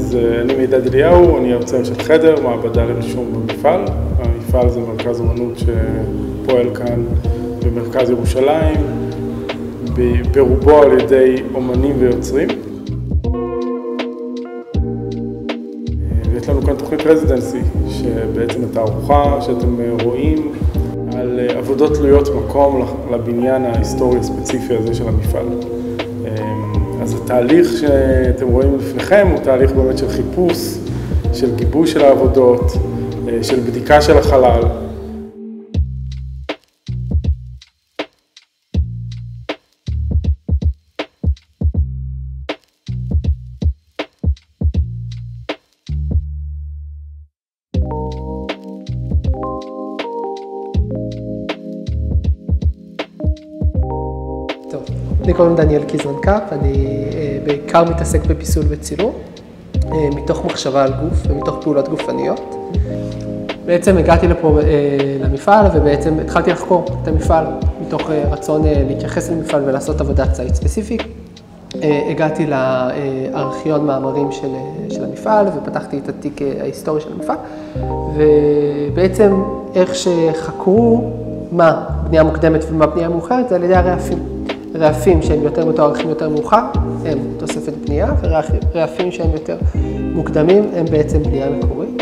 אז אני מידד אליהו, אני יוצר של חדר, מעבדה לרישום במפעל. המפעל זה מרכז אומנות שפועל כאן במרכז ירושלים, ברובו על ידי אומנים ויוצרים. ויש לנו כאן תוכנית רזידנסי, שבעצם התערוכה שאתם רואים על עבודות תלויות מקום לבניין ההיסטורי הספציפי הזה של המפעל. אז התהליך שאתם רואים לפניכם הוא תהליך באמת של חיפוש, של גיבוש של העבודות, של בדיקה של החלל. אני קוראים דניאל קיזרנקאפ, אני בעיקר מתעסק בפיסול וצילום, מתוך מחשבה על גוף ומתוך פעולות גופניות. בעצם הגעתי לפה למפעל ובעצם התחלתי לחקור את המפעל, מתוך רצון להתייחס למפעל ולעשות עבודת ציד ספציפית. הגעתי לארכיון מאמרים של המפעל ופתחתי את התיק ההיסטורי של המפעל, ובעצם איך שחקרו מה בנייה מוקדמת ומה בנייה מאוחרת זה על ידי הרעפים. רעפים שהם יותר מתוארכים יותר מאוחר הם תוספת בנייה, ורעפים שהם יותר מוקדמים הם בעצם בנייה מקורית.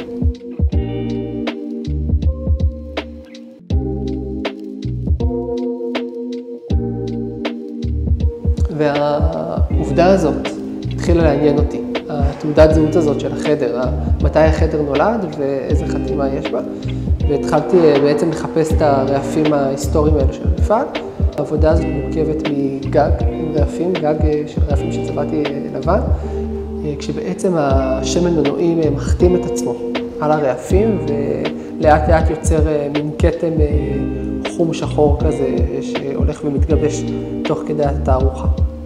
והעובדה הזאת התחילה לעניין אותי, התעודת זהות הזאת של החדר, מתי החדר נולד ואיזה חתימה יש בה, והתחלתי בעצם לחפש את הרעפים ההיסטוריים האלו של המפעל. העבודה הזאת מורכבת מגג עם רעפים, גג של רעפים שצבעתי לבן, כשבעצם השמן מנועים מחתים את עצמו על הרעפים ולאט לאט יוצר מין כתם חום שחור כזה שהולך ומתגבש תוך כדי התערוכה.